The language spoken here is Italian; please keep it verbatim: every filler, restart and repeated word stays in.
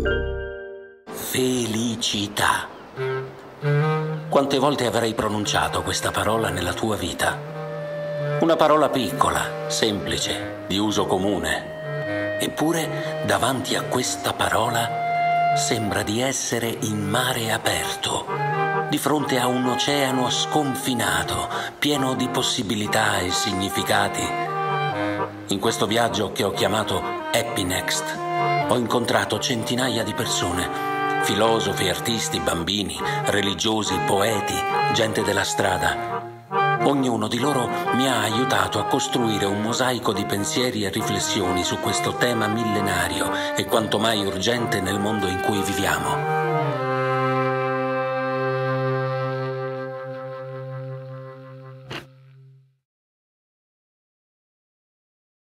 Felicità. Quante volte avrai pronunciato questa parola nella tua vita? Una parola piccola, semplice, di uso comune. Eppure, davanti a questa parola, sembra di essere in mare aperto, di fronte a un oceano sconfinato, pieno di possibilità e significati. In questo viaggio che ho chiamato Happy Next, ho incontrato centinaia di persone, filosofi, artisti, bambini, religiosi, poeti, gente della strada. Ognuno di loro mi ha aiutato a costruire un mosaico di pensieri e riflessioni su questo tema millenario e quanto mai urgente nel mondo in cui viviamo.